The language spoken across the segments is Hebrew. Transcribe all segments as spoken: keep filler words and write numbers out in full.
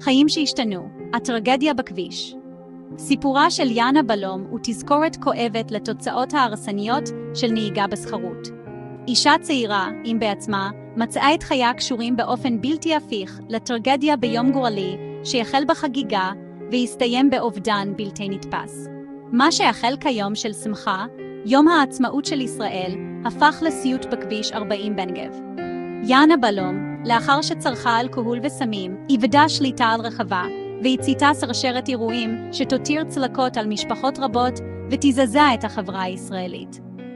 חיים שהשתנו, הטרגדיה בכביש. סיפורה של יאנה בלום הוא תזכורת כואבת לתוצאות ההרסניות של נהיגה בסחרות. אישה צעירה, אם בעצמה, מצאה את חייה קשורים באופן בלתי הפיך לטרגדיה ביום גורלי שיחל בחגיגה והסתיים באובדן בלתי נתפס. מה שהחל כיום של שמחה, יום העצמאות של ישראל, הפך לסיוט בכביש ארבעים בנגב. יאנה בלום, לאחר שצרכה אלכוהול וסמים, איבדה שליטה על רכבה, והציתה שרשרת אירועים שתותיר צלקות על משפחות רבות ותזעזע את החברה הישראלית.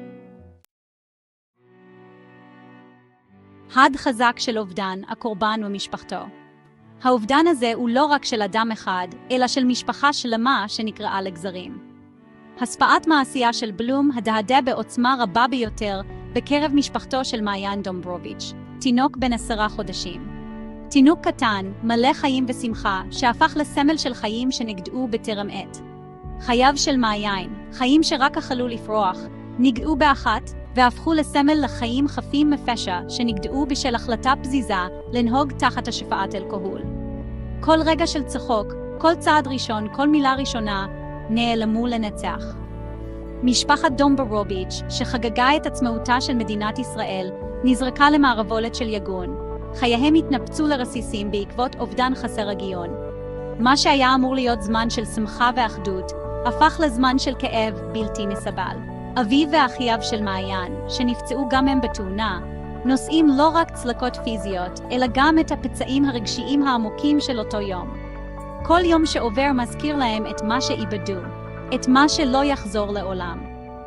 הד חזק של אובדן, הקורבן ומשפחתו. האובדן הזה הוא לא רק של אדם אחד, אלא של משפחה שלמה שנקראה לגזרים. השפעת מעשייה של בלום הדהדה בעוצמה רבה ביותר בקרב משפחתו של מעיין דומברוביץ', תינוק בן עשרה חודשים. תינוק קטן, מלא חיים ושמחה, שהפך לסמל של חיים שנגדעו בטרם עת. חייו של מעיין, חיים שרק החלו לפרוח, נגדעו באחת והפכו לסמל לחיים חפים מפשע שנגדעו בשל החלטה פזיזה לנהוג תחת השפעת אלכוהול. כל רגע של צחוק, כל צעד ראשון, כל מילה ראשונה, נעלמו לנצח. משפחת דומברוביץ', שחגגה את עצמאותה של מדינת ישראל, נזרקה למערבולת של יגון. חייהם התנפצו לרסיסים בעקבות אובדן חסר הגיון. מה שהיה אמור להיות זמן של שמחה ואחדות, הפך לזמן של כאב בלתי נסבל. אביו ואחייו של מעיין, שנפצעו גם הם בתאונה, נושאים לא רק צלקות פיזיות, אלא גם את הפצעים הרגשיים העמוקים של אותו יום. כל יום שעובר מזכיר להם את מה שאיבדו, את מה שלא יחזור לעולם.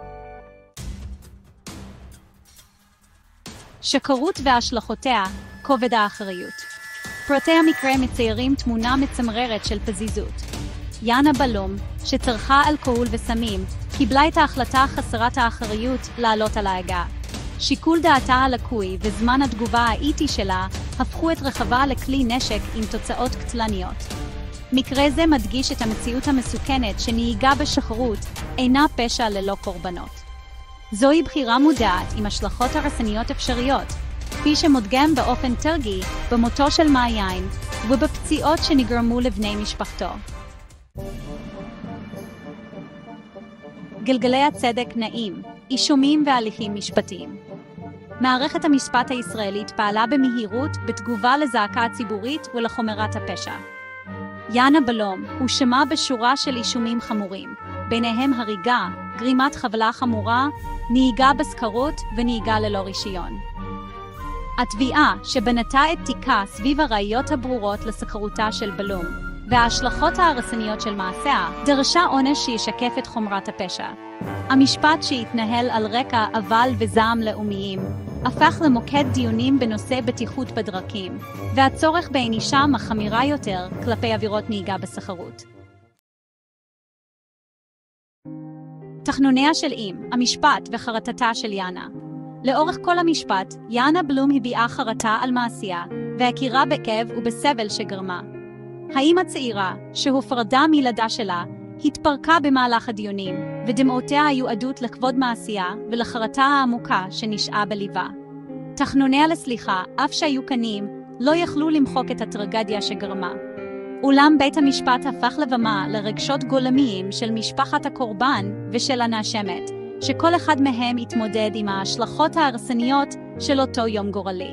שקרות והשלכותיה, כובד האחריות. פרטי המקרה מציירים תמונה מצמררת של פזיזות. יאנה בלום, שצרכה אלכוהול וסמים, קיבלה את ההחלטה חסרת האחריות לעלות על ההגה. שיקול דעתה הלקוי וזמן התגובה האיטי שלה הפכו את רכבה לכלי נשק עם תוצאות קטלניות. מקרה זה מדגיש את המציאות המסוכנת שנהיגה בשחרות אינה פשע ללא קורבנות. זוהי בחירה מודעת עם השלכות הרסניות אפשריות, כפי שמודגם באופן טרגי במותו של מעיין ובפציעות שנגרמו לבני משפחתו. גלגלי הצדק נעים, אישומים והליכים משפטיים. מערכת המשפט הישראלית פעלה במהירות בתגובה לזעקה הציבורית ולחומרת הפשע. יאנה בלום הואשמה בשורה של אישומים חמורים, ביניהם הריגה, גרימת חבלה חמורה, נהיגה בסקרות ונהיגה ללא רישיון. התביעה שבנתה את תיקה סביב הראיות הברורות לסחרותה של בלום, וההשלכות ההרסניות של מעשיה, דרשה עונש שישקף את חומרת הפשע. המשפט שהתנהל על רקע אבל וזעם לאומיים, הפך למוקד דיונים בנושא בטיחות בדרכים, והצורך בענישה מחמירה יותר כלפי עבירות נהיגה בסחרות. תחנוניה של אם, המשפט וחרטתה של יאנה. לאורך כל המשפט, יאנה בלום הביעה חרטה על מעשיה, והכירה בכאב ובסבל שגרמה. האם הצעירה, שהופרדה מילדה שלה, התפרקה במהלך הדיונים, ודמעותיה היו עדות לכבוד מעשיה ולחרטה העמוקה שנשעה בליבה. תחנוניה לסליחה, אף שהיו קנים, לא יכלו למחוק את הטרגדיה שגרמה. אולם בית המשפט הפך לבמה לרגשות גולמיים של משפחת הקורבן ושל הנאשמת, שכל אחד מהם התמודד עם ההשלכות ההרסניות של אותו יום גורלי.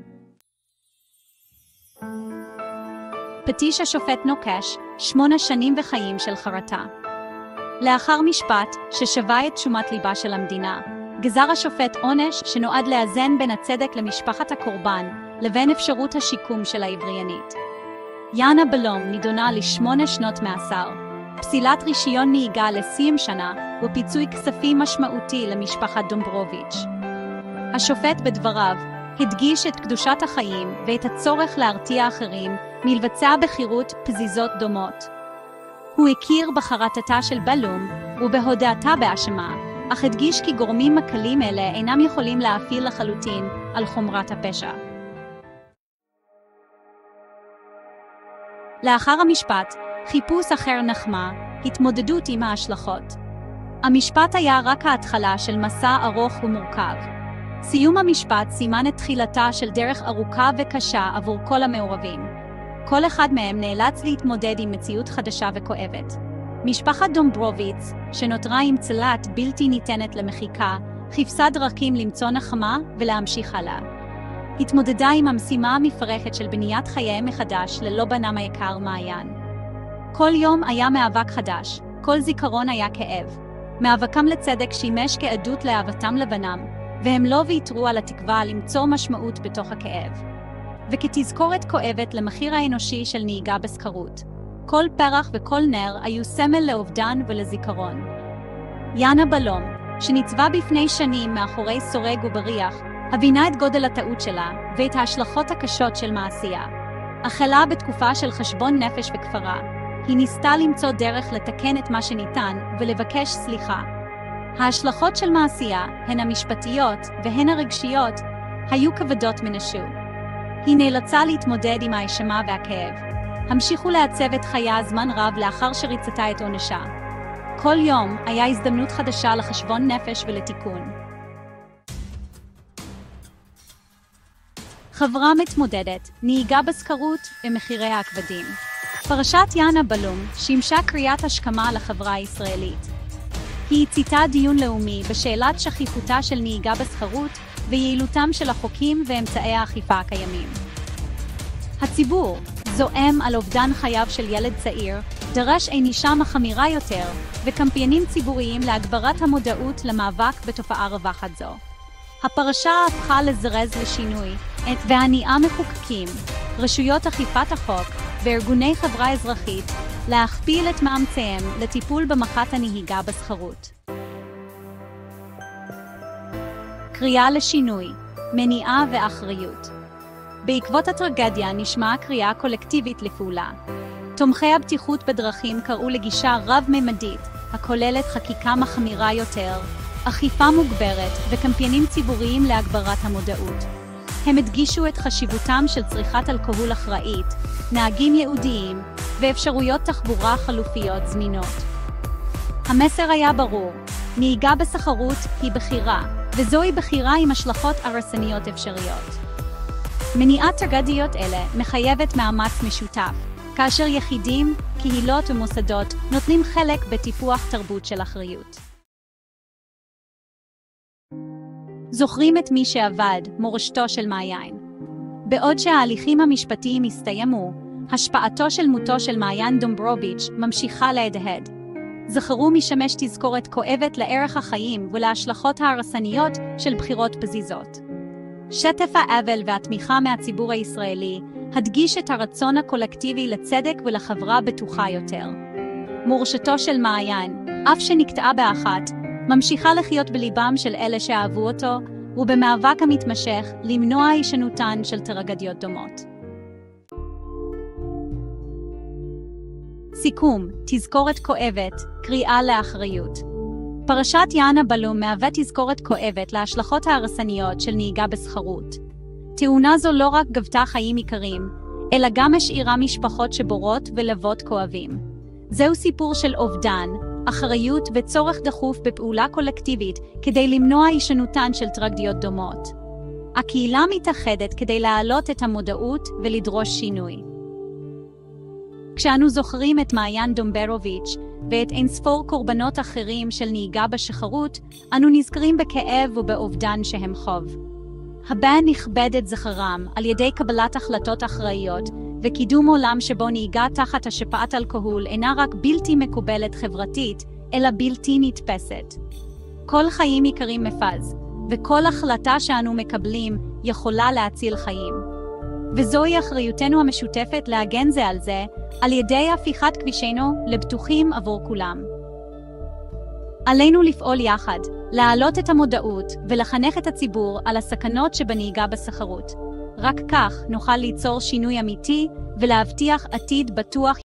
פטיש השופט נוקש, שמונה שנים וחיים של חרטה. לאחר משפט ששווה את תשומת ליבה של המדינה, גזר השופט עונש שנועד לאזן בין הצדק למשפחת הקורבן לבין אפשרות השיקום של העבריינית. יאנה בלום נידונה לשמונה שנות מאסר, פסילת רישיון נהיגה ל-עשרים שנה ופיצוי כספי משמעותי למשפחת דומברוביץ'. השופט בדבריו הדגיש את קדושת החיים ואת הצורך להרתיע אחרים מלבצע בחירות פזיזות דומות. הוא הכיר בחרטתה של בלום ובהודעתה באשמה, אך הדגיש כי גורמים מקלים אלה אינם יכולים להאפיל לחלוטין על חומרת הפשע. לאחר המשפט, חיפוש אחר נחמה, התמודדות עם ההשלכות. המשפט היה רק ההתחלה של מסע ארוך ומורכב. סיום המשפט סימן את תחילתה של דרך ארוכה וקשה עבור כל המעורבים. כל אחד מהם נאלץ להתמודד עם מציאות חדשה וכואבת. משפחת דומברוביץ, שנותרה עם צלעת בלתי ניתנת למחיקה, חיפשה דרכים למצוא נחמה ולהמשיך הלאה. התמודדה עם המשימה המפרכת של בניית חייהם מחדש ללא בנם היקר מעיין. כל יום היה מאבק חדש, כל זיכרון היה כאב. מאבקם לצדק שימש כעדות לאהבתם לבנם, והם לא ויתרו על התקווה למצוא משמעות בתוך הכאב. וכתזכורת כואבת למחיר האנושי של נהיגה בסחרות. כל פרח וכל נר היו סמל לאובדן ולזיכרון. יאנה בלום, שניצבה בפני שנים מאחורי סורג ובריח, הבינה את גודל הטעות שלה ואת ההשלכות הקשות של מעשייה. החלה בתקופה של חשבון נפש וכפרה, היא ניסתה למצוא דרך לתקן את מה שניתן ולבקש סליחה. ההשלכות של מעשייה, הן המשפטיות והן הרגשיות, היו כבדות מנשוא. היא נאלצה להתמודד עם האשמה והכאב. המשיכו לעצב את חייה זמן רב לאחר שריצתה את עונשה. כל יום היה הזדמנות חדשה לחשבון נפש ולתיקון. חברה מתמודדת, נהיגה בסחרות ומחיריה הכבדים. פרשת יאנה בלום שימשה קריאת השכמה לחברה הישראלית. היא הציתה דיון לאומי בשאלת שכיחותה של נהיגה בסחרות ויעילותם של החוקים ואמצעי האכיפה הקיימים. הציבור, זועם על אובדן חייו של ילד צעיר, דרש ענישה מחמירה יותר וקמפיינים ציבוריים להגברת המודעות למאבק בתופעה רווחת זו. הפרשה הפכה לזרז לשינוי, והניעה מחוקקים, רשויות אכיפת החוק וארגוני חברה אזרחית להכפיל את מאמציהם לטיפול במחת הנהיגה בסחרות. קריאה לשינוי, מניעה ואחריות. בעקבות הטרגדיה נשמעה קריאה קולקטיבית לפעולה. תומכי הבטיחות בדרכים קראו לגישה רב-ממדית, הכוללת חקיקה מחמירה יותר, אכיפה מוגברת וקמפיינים ציבוריים להגברת המודעות. הם הדגישו את חשיבותם של צריכת אלכוהול אחראית, נהגים ייעודיים ואפשרויות תחבורה חלופיות זמינות. המסר היה ברור, נהיגה בסחרות היא בחירה, וזוהי בחירה עם השלכות הרסניות אפשריות. מניעת טרגדיות אלה מחייבת מאמץ משותף, כאשר יחידים, קהילות ומוסדות נוטלים חלק בטיפוח תרבות של אחריות. זוכרים את מי שעבד, מורשתו של מעיין. בעוד שההליכים המשפטיים הסתיימו, השפעתו של מותו של מעיין דומברוביץ' ממשיכה להדהד. זכרו משמש תזכורת כואבת לערך החיים ולהשלכות ההרסניות של בחירות פזיזות. שטף האבל והתמיכה מהציבור הישראלי הדגיש את הרצון הקולקטיבי לצדק ולחברה בטוחה יותר. מורשתו של מעיין, אף שנקטעה באחת, ממשיכה לחיות בליבם של אלה שאהבו אותו, ובמאבק המתמשך למנוע הישנותן של טרגדיות דומות. סיכום, תזכורת כואבת, קריאה לאחריות. פרשת יאנה בלום מהווה תזכורת כואבת להשלכות ההרסניות של נהיגה בסחרות. תאונה זו לא רק גבתה חיים יקרים, אלא גם השאירה משפחות שבורות ולבות כואבים. זהו סיפור של אובדן, אחריות וצורך דחוף בפעולה קולקטיבית כדי למנוע הישנותן של טרגדיות דומות. הקהילה מתאחדת כדי להעלות את המודעות ולדרוש שינוי. כשאנו זוכרים את מעיין דומברוביץ' ואת אינספור קורבנות אחרים של נהיגה בסחרות, אנו נזכרים בכאב ובאובדן שהם חוב. הבא נכבד את זכרם על ידי קבלת החלטות אחראיות וקידום עולם שבו נהיגה תחת השפעת אלכוהול אינה רק בלתי מקובלת חברתית, אלא בלתי נתפסת. כל חיים יקרים מפז, וכל החלטה שאנו מקבלים יכולה להציל חיים. וזוהי אחריותנו המשותפת להגן זה על זה, על ידי הפיכת כבישינו לבטוחים עבור כולם. עלינו לפעול יחד, להעלות את המודעות ולחנך את הציבור על הסכנות שבנהיגה בסחרות. רק כך נוכל ליצור שינוי אמיתי ולהבטיח עתיד בטוח